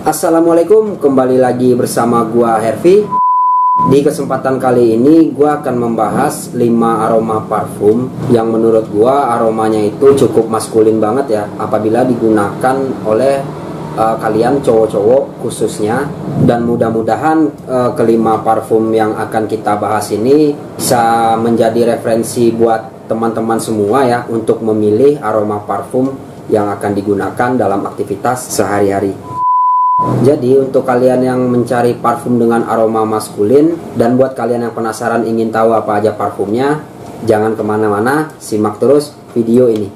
Assalamualaikum, kembali lagi bersama gua Hervi. Di kesempatan kali ini gua akan membahas 5 aroma parfum yang menurut gua aromanya itu cukup maskulin banget ya apabila digunakan oleh kalian cowok-cowok khususnya. Dan mudah-mudahan kelima parfum yang akan kita bahas ini bisa menjadi referensi buat teman-teman semua ya untuk memilih aroma parfum yang akan digunakan dalam aktivitas sehari-hari. Jadi untuk kalian yang mencari parfum dengan aroma maskulin dan buat kalian yang penasaran ingin tahu apa aja parfumnya, jangan kemana-mana, simak terus video ini.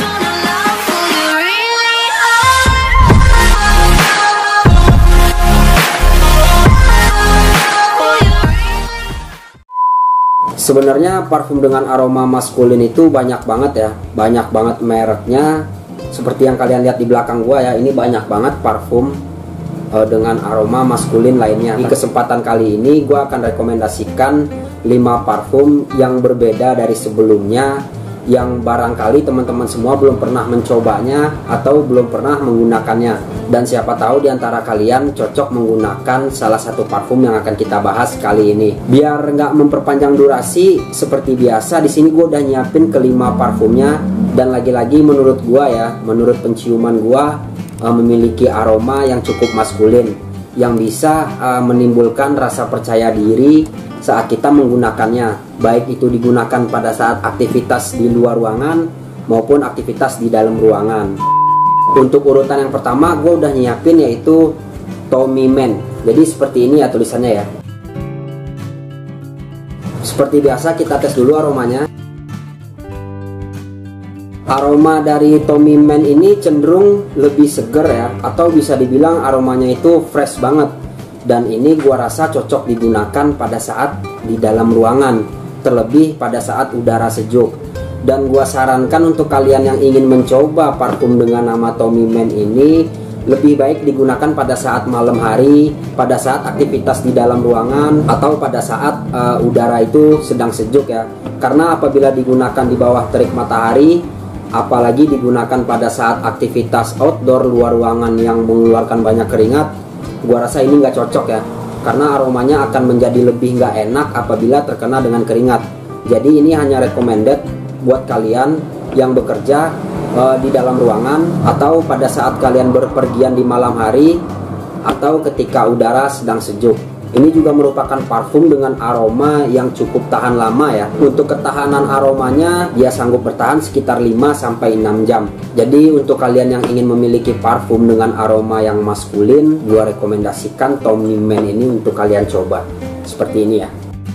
Sebenarnya parfum dengan aroma maskulin itu banyak banget ya, banyak banget mereknya. Seperti yang kalian lihat di belakang gua ya, ini banyak banget parfum dengan aroma maskulin lainnya. Di kesempatan kali ini gue akan rekomendasikan 5 parfum yang berbeda dari sebelumnya, yang barangkali teman-teman semua belum pernah mencobanya atau belum pernah menggunakannya. Dan siapa tahu di antara kalian cocok menggunakan salah satu parfum yang akan kita bahas kali ini. Biar nggak memperpanjang durasi, seperti biasa di sini gue udah nyiapin kelima parfumnya. Dan lagi-lagi menurut gue ya, menurut penciuman gue, memiliki aroma yang cukup maskulin yang bisa menimbulkan rasa percaya diri saat kita menggunakannya, baik itu digunakan pada saat aktivitas di luar ruangan maupun aktivitas di dalam ruangan. Untuk urutan yang pertama gue udah nyiapin yaitu Tommy Man. Jadi seperti ini ya tulisannya ya. Seperti biasa kita tes dulu aromanya. Aroma dari Tommy Man ini cenderung lebih seger ya, atau bisa dibilang aromanya itu fresh banget. Dan ini gua rasa cocok digunakan pada saat di dalam ruangan, terlebih pada saat udara sejuk. Dan gua sarankan untuk kalian yang ingin mencoba parfum dengan nama Tommy Man ini, lebih baik digunakan pada saat malam hari, pada saat aktivitas di dalam ruangan, atau pada saat udara itu sedang sejuk ya. Karena apabila digunakan di bawah terik matahari, apalagi digunakan pada saat aktivitas outdoor luar ruangan yang mengeluarkan banyak keringat, gua rasa ini nggak cocok ya, karena aromanya akan menjadi lebih nggak enak apabila terkena dengan keringat. Jadi ini hanya recommended buat kalian yang bekerja di dalam ruangan, atau pada saat kalian berpergian di malam hari, atau ketika udara sedang sejuk. Ini juga merupakan parfum dengan aroma yang cukup tahan lama ya. Untuk ketahanan aromanya dia sanggup bertahan sekitar 5-6 jam. Jadi untuk kalian yang ingin memiliki parfum dengan aroma yang maskulin, gua rekomendasikan Tommy Man ini untuk kalian coba. Seperti ini ya.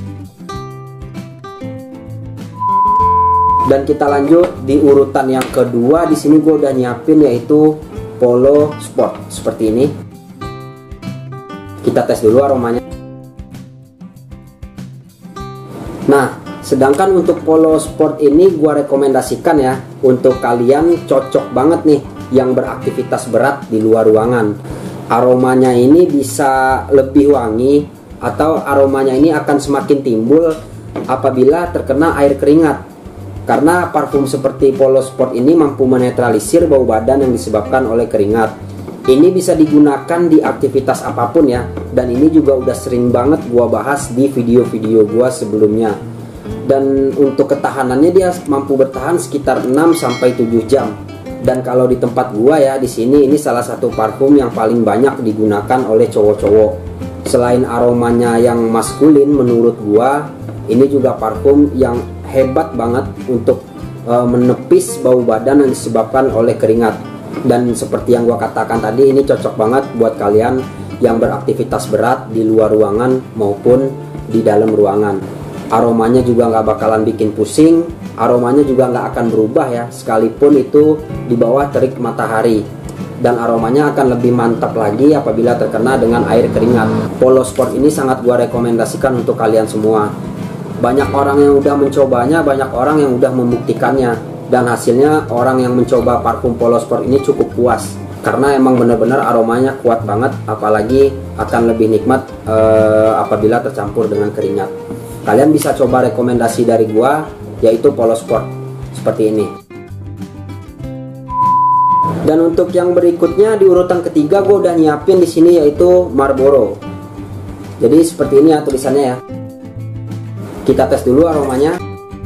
Dan kita lanjut di urutan yang kedua. Di sini gua udah nyiapin yaitu Polo Sport seperti ini. Kita tes dulu aromanya. Nah, sedangkan untuk Polo Sport ini gua rekomendasikan ya untuk kalian cocok banget nih yang beraktivitas berat di luar ruangan. Aromanya ini bisa lebih wangi, atau aromanya ini akan semakin timbul apabila terkena air keringat. Karena parfum seperti Polo Sport ini mampu menetralisir bau badan yang disebabkan oleh keringat. Ini bisa digunakan di aktivitas apapun ya. Dan ini juga udah sering banget gua bahas di video-video gua sebelumnya. Dan untuk ketahanannya dia mampu bertahan sekitar 6-7 jam. Dan kalau di tempat gua ya, di sini ini salah satu parfum yang paling banyak digunakan oleh cowok-cowok. Selain aromanya yang maskulin menurut gua, ini juga parfum yang hebat banget untuk menepis bau badan yang disebabkan oleh keringat. Dan seperti yang gua katakan tadi, ini cocok banget buat kalian yang beraktivitas berat di luar ruangan maupun di dalam ruangan. Aromanya juga nggak bakalan bikin pusing, aromanya juga nggak akan berubah ya, sekalipun itu di bawah terik matahari. Dan aromanya akan lebih mantap lagi apabila terkena dengan air keringat. Polo Sport ini sangat gua rekomendasikan untuk kalian semua. Banyak orang yang udah mencobanya, banyak orang yang udah membuktikannya. Dan hasilnya orang yang mencoba parfum Polo Sport ini cukup puas. Karena emang bener-bener aromanya kuat banget, apalagi akan lebih nikmat apabila tercampur dengan keringat. Kalian bisa coba rekomendasi dari gua, yaitu Polo Sport seperti ini. Dan untuk yang berikutnya di urutan ketiga gue udah nyiapin di sini yaitu Marlboro. Jadi seperti ini ya tulisannya ya. Kita tes dulu aromanya.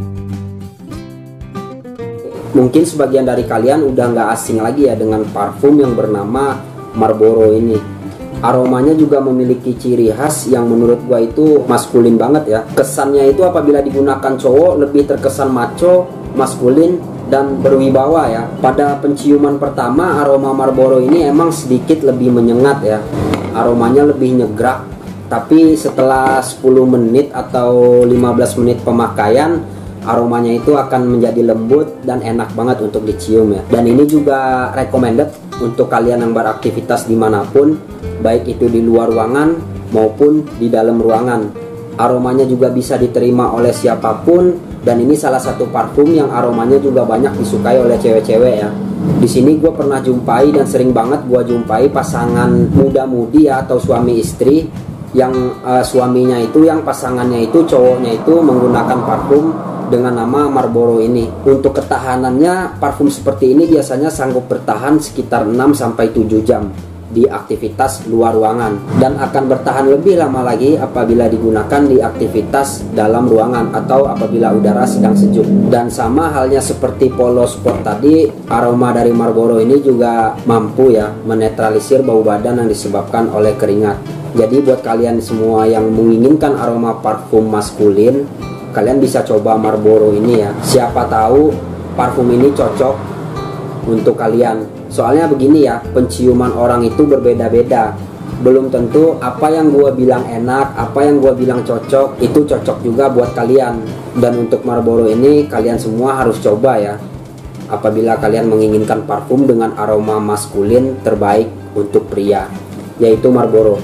Mungkin sebagian dari kalian udah nggak asing lagi ya dengan parfum yang bernama Marlboro ini. Aromanya juga memiliki ciri khas yang menurut gua itu maskulin banget ya. Kesannya itu apabila digunakan cowok lebih terkesan macho, maskulin, dan berwibawa ya. Pada penciuman pertama aroma Marlboro ini emang sedikit lebih menyengat ya. Aromanya lebih nyegrak. Tapi setelah 10 menit atau 15 menit pemakaian, aromanya itu akan menjadi lembut dan enak banget untuk dicium ya. Dan ini juga recommended untuk kalian yang beraktivitas dimanapun, baik itu di luar ruangan maupun di dalam ruangan. Aromanya juga bisa diterima oleh siapapun, dan ini salah satu parfum yang aromanya juga banyak disukai oleh cewek-cewek ya. Di sini gue pernah jumpai dan sering banget gue jumpai pasangan muda-mudi ya, atau suami istri yang suaminya itu, yang pasangannya itu, cowoknya itu menggunakan parfum dengan nama Marlboro ini. Untuk ketahanannya, parfum seperti ini biasanya sanggup bertahan sekitar 6-7 jam di aktivitas luar ruangan, dan akan bertahan lebih lama lagi apabila digunakan di aktivitas dalam ruangan atau apabila udara sedang sejuk. Dan sama halnya seperti Polo Sport tadi, aroma dari Marlboro ini juga mampu ya menetralisir bau badan yang disebabkan oleh keringat. Jadi buat kalian semua yang menginginkan aroma parfum maskulin, kalian bisa coba Marlboro ini ya. Siapa tahu parfum ini cocok untuk kalian. Soalnya begini ya, penciuman orang itu berbeda-beda. Belum tentu apa yang gue bilang enak, apa yang gue bilang cocok, itu cocok juga buat kalian. Dan untuk Marlboro ini kalian semua harus coba ya, apabila kalian menginginkan parfum dengan aroma maskulin terbaik untuk pria, yaitu Marlboro.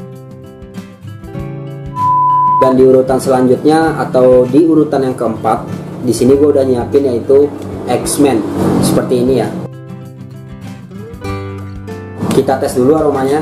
Dan di urutan selanjutnya atau di urutan yang keempat, di sini gue udah nyiapin yaitu X-Men. Seperti ini ya. Kita tes dulu aromanya.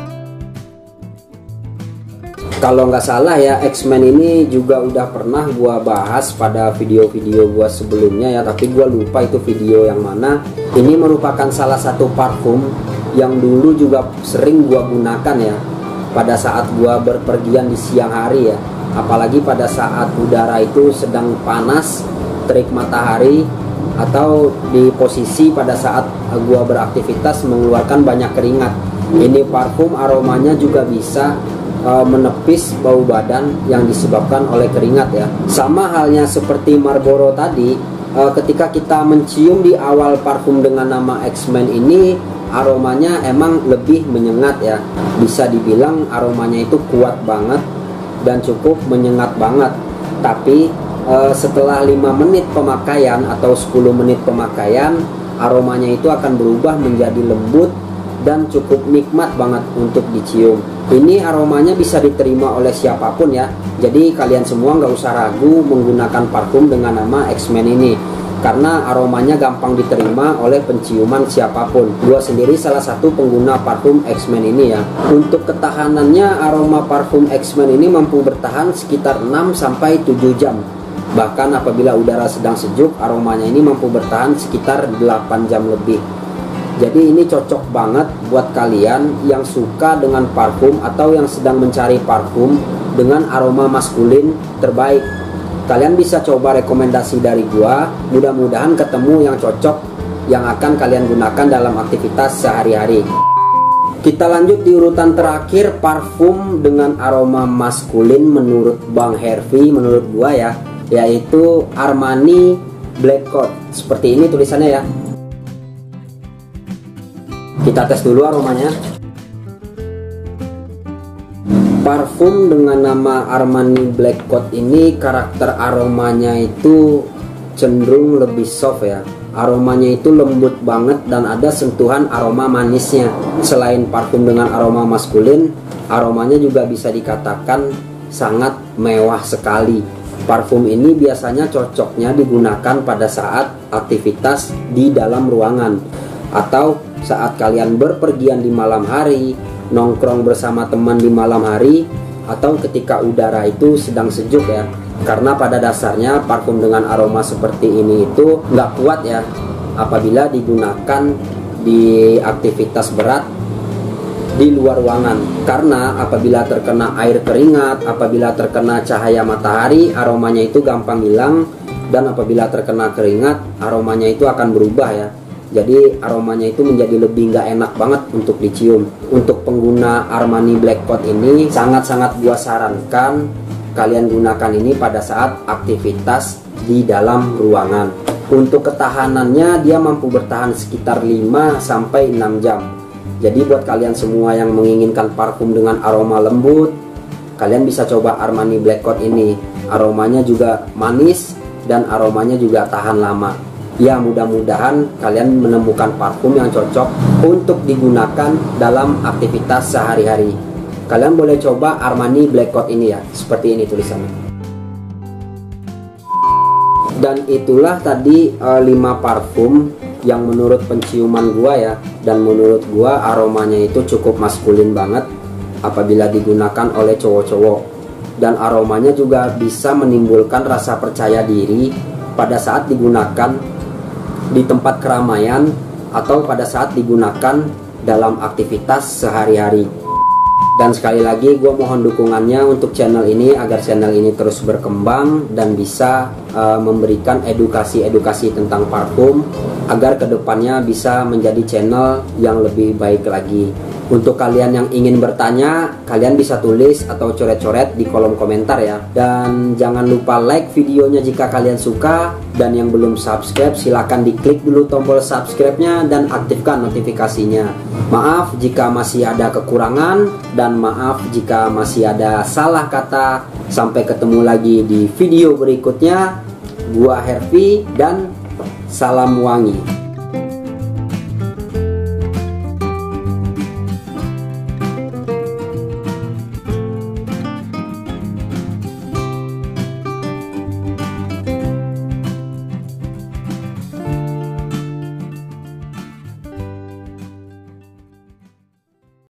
Kalau nggak salah ya, X-Men ini juga udah pernah gue bahas pada video-video gue sebelumnya ya, tapi gue lupa itu video yang mana. Ini merupakan salah satu parfum yang dulu juga sering gue gunakan ya, pada saat gua berpergian di siang hari ya, apalagi pada saat udara itu sedang panas, terik matahari, atau di posisi pada saat gua beraktivitas mengeluarkan banyak keringat. Ini parfum aromanya juga bisa menepis bau badan yang disebabkan oleh keringat ya. Sama halnya seperti Marlboro tadi, ketika kita mencium di awal parfum dengan nama X-Men ini, aromanya emang lebih menyengat ya. Bisa dibilang aromanya itu kuat banget dan cukup menyengat banget. Tapi setelah 5 menit pemakaian atau 10 menit pemakaian, aromanya itu akan berubah menjadi lembut dan cukup nikmat banget untuk dicium. Ini aromanya bisa diterima oleh siapapun ya. Jadi kalian semua nggak usah ragu menggunakan parfum dengan nama X-Men ini, karena aromanya gampang diterima oleh penciuman siapapun. Gua sendiri salah satu pengguna parfum X-Men ini ya. Untuk ketahanannya, aroma parfum X-Men ini mampu bertahan sekitar 6-7 jam. Bahkan apabila udara sedang sejuk, aromanya ini mampu bertahan sekitar 8 jam lebih. Jadi ini cocok banget buat kalian yang suka dengan parfum atau yang sedang mencari parfum dengan aroma maskulin terbaik. Kalian bisa coba rekomendasi dari gua, mudah-mudahan ketemu yang cocok yang akan kalian gunakan dalam aktivitas sehari-hari. Kita lanjut di urutan terakhir, parfum dengan aroma maskulin menurut Bang Hervey, menurut gua ya, yaitu Armani Black Coat. Seperti ini tulisannya ya. Kita tes dulu aromanya. Parfum dengan nama Armani Black Coat ini karakter aromanya itu cenderung lebih soft ya. Aromanya itu lembut banget dan ada sentuhan aroma manisnya. Selain parfum dengan aroma maskulin, aromanya juga bisa dikatakan sangat mewah sekali. Parfum ini biasanya cocoknya digunakan pada saat aktivitas di dalam ruangan, atau saat kalian berpergian di malam hari, nongkrong bersama teman di malam hari, atau ketika udara itu sedang sejuk ya. Karena pada dasarnya parfum dengan aroma seperti ini itu nggak kuat ya apabila digunakan di aktivitas berat di luar ruangan. Karena apabila terkena air keringat, apabila terkena cahaya matahari, aromanya itu gampang hilang, dan apabila terkena keringat, aromanya itu akan berubah ya. Jadi aromanya itu menjadi lebih nggak enak banget untuk dicium. Untuk pengguna Armani Black Coat ini sangat-sangat gua sarankan kalian gunakan ini pada saat aktivitas di dalam ruangan. Untuk ketahanannya dia mampu bertahan sekitar 5 sampai 6 jam. Jadi buat kalian semua yang menginginkan parfum dengan aroma lembut, kalian bisa coba Armani Black Coat ini. Aromanya juga manis dan aromanya juga tahan lama. Ya, mudah-mudahan kalian menemukan parfum yang cocok untuk digunakan dalam aktivitas sehari-hari. Kalian boleh coba Armani Black Coat ini ya, seperti ini tulisannya. Dan itulah tadi 5 parfum yang menurut penciuman gua ya, dan menurut gua aromanya itu cukup maskulin banget apabila digunakan oleh cowok-cowok, dan aromanya juga bisa menimbulkan rasa percaya diri pada saat digunakan di tempat keramaian atau pada saat digunakan dalam aktivitas sehari-hari. Dan sekali lagi gue mohon dukungannya untuk channel ini agar channel ini terus berkembang dan bisa memberikan edukasi-edukasi tentang parfum agar kedepannya bisa menjadi channel yang lebih baik lagi. Untuk kalian yang ingin bertanya, kalian bisa tulis atau coret-coret di kolom komentar ya. Dan jangan lupa like videonya jika kalian suka, dan yang belum subscribe silahkan diklik dulu tombol subscribe-nya dan aktifkan notifikasinya. Maaf jika masih ada kekurangan, dan maaf jika masih ada salah kata. Sampai ketemu lagi di video berikutnya. Gua Hervey dan salam wangi.